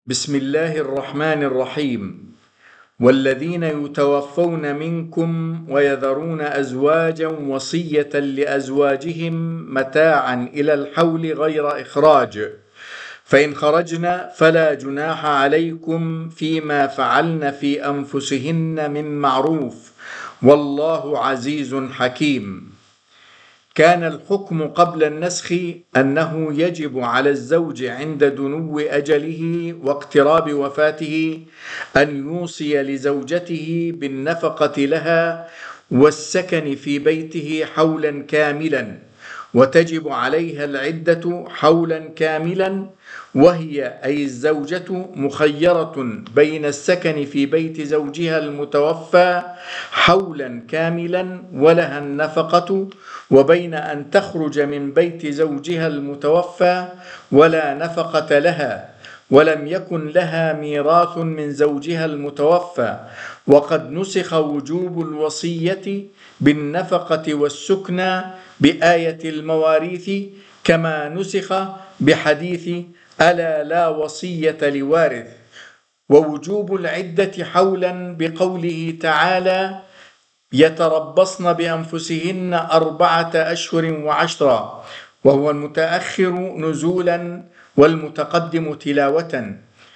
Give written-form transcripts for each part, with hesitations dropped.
بسم الله الرحمن الرحيم. والذين يتوفون منكم ويذرون أزواجا وصية لأزواجهم متاعا إلى الحول غير إخراج، فإن خرجن فلا جناح عليكم فيما فعلن في أنفسهن من معروف، والله عزيز حكيم. كان الحكم قبل النسخ أنه يجب على الزوج عند دنو أجله واقتراب وفاته أن يوصي لزوجته بالنفقة لها والسكن في بيته حولا كاملا، وتجب عليها العدة حولا كاملا، وهي أي الزوجة مخيرة بين السكن في بيت زوجها المتوفى حولا كاملا ولها النفقة، وبين أن تخرج من بيت زوجها المتوفى ولا نفقة لها ولم يكن لها ميراث من زوجها المتوفى، وقد نسخ وجوب الوصية بالنفقة والسكنى بآية المواريث، كما نسخ بحديث ألا لا وصية لوارث. ووجوب العدة حولا بقوله تعالى يتربصن بأنفسهن 4 أشهر و10، وهو المتأخر نزولا والمتقدم تلاوة.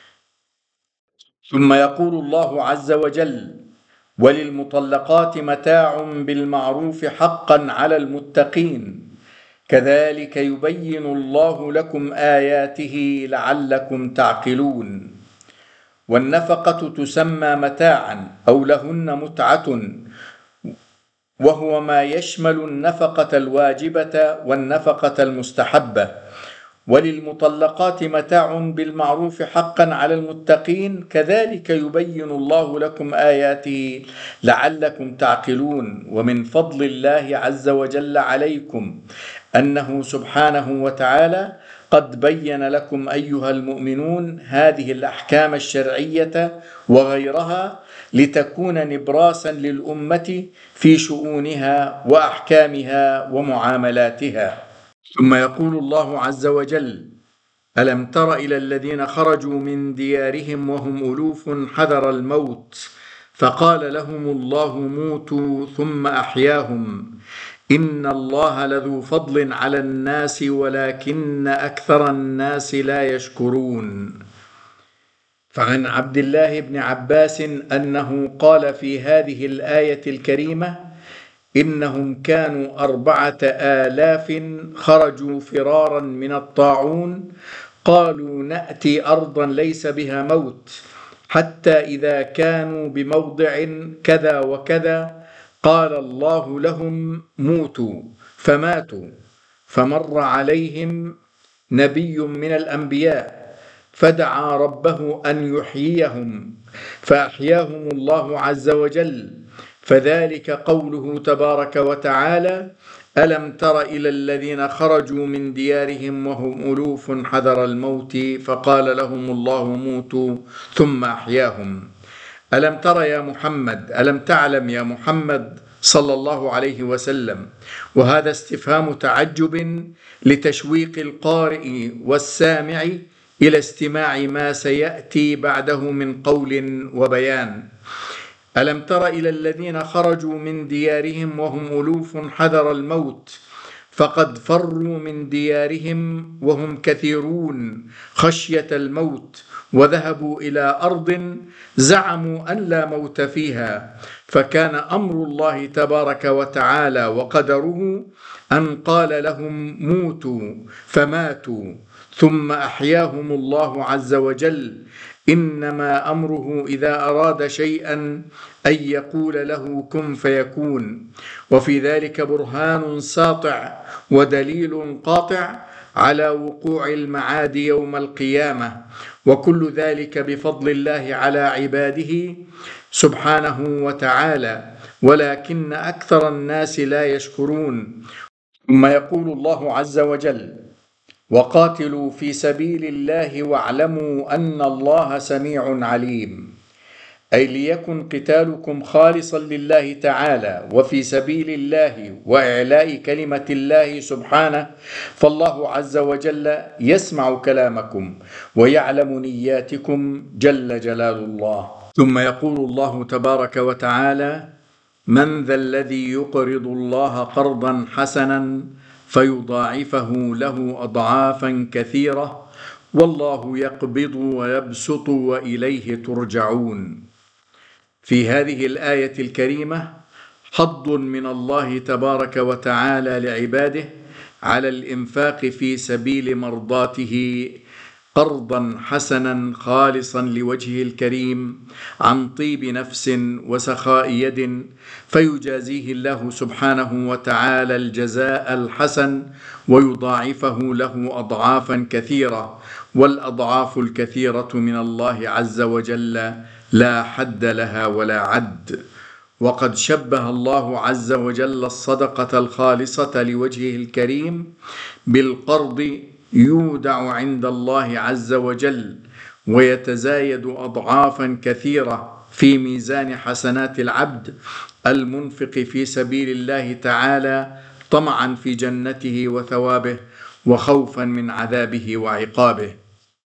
ثم يقول الله عز وجل وللمطلقات متاع بالمعروف حقا على المتقين، كذلك يبين الله لكم آياته لعلكم تعقلون. والنفقة تسمى متاعا أو لهن متعة، وهو ما يشمل النفقة الواجبة والنفقة المستحبة. وللمطلقات متاع بالمعروف حقا على المتقين، كذلك يبين الله لكم آياته لعلكم تعقلون. ومن فضل الله عز وجل عليكم أنه سبحانه وتعالى قد بين لكم أيها المؤمنون هذه الأحكام الشرعية وغيرها لتكون نبراسا للأمة في شؤونها وأحكامها ومعاملاتها. ثم يقول الله عز وجل ألم تر إلى الذين خرجوا من ديارهم وهم ألوف حذر الموت فقال لهم الله موتوا ثم أحياهم إن الله لذو فضل على الناس ولكن أكثر الناس لا يشكرون. فعن عبد الله بن عباس أنه قال في هذه الآية الكريمة إنهم كانوا 4000 خرجوا فرارا من الطاعون، قالوا نأتي أرضا ليس بها موت، حتى إذا كانوا بموضع كذا وكذا قال الله لهم موتوا فماتوا. فمر عليهم نبي من الأنبياء فدعا ربه أن يحييهم فأحياهم الله عز وجل، فذلك قوله تبارك وتعالى ألم تر إلى الذين خرجوا من ديارهم وهم ألوف حذر الموت فقال لهم الله موتوا ثم أحياهم. ألم تر يا محمد، ألم تعلم يا محمد صلى الله عليه وسلم. وهذا استفهام تعجب لتشويق القارئ والسامع إلى استماع ما سيأتي بعده من قول وبيان. ألم تر إلى الذين خرجوا من ديارهم وهم ألوف حذر الموت، فقد فروا من ديارهم وهم كثيرون خشية الموت، وذهبوا إلى أرض زعموا أن لا موت فيها، فكان أمر الله تبارك وتعالى وقدره أن قال لهم موتوا فماتوا ثم أحياهم الله عز وجل. إنما أمره إذا أراد شيئا أن يقول له كن فيكون. وفي ذلك برهان ساطع ودليل قاطع على وقوع المعاد يوم القيامة، وكل ذلك بفضل الله على عباده سبحانه وتعالى، ولكن أكثر الناس لا يشكرون. ثم يقول الله عز وجل وقاتلوا في سبيل الله واعلموا أن الله سميع عليم، أي ليكن قتالكم خالصا لله تعالى وفي سبيل الله وإعلاء كلمة الله سبحانه، فالله عز وجل يسمع كلامكم ويعلم نياتكم جل جلال الله. ثم يقول الله تبارك وتعالى: من ذا الذي يقرض الله قرضا حسنا فيضاعفه له أضعافا كثيرة والله يقبض ويبسط وإليه ترجعون. في هذه الآية الكريمة حض من الله تبارك وتعالى لعباده على الإنفاق في سبيل مرضاته قرضا حسنا خالصا لوجهه الكريم عن طيب نفس وسخاء يد، فيجازيه الله سبحانه وتعالى الجزاء الحسن ويضاعفه له أضعافا كثيرة، والأضعاف الكثيرة من الله عز وجل لا حد لها ولا عد. وقد شبه الله عز وجل الصدقة الخالصة لوجهه الكريم بالقرض يودع عند الله عز وجل ويتزايد أضعافا كثيرة في ميزان حسنات العبد المنفق في سبيل الله تعالى طمعا في جنته وثوابه وخوفا من عذابه وعقابه.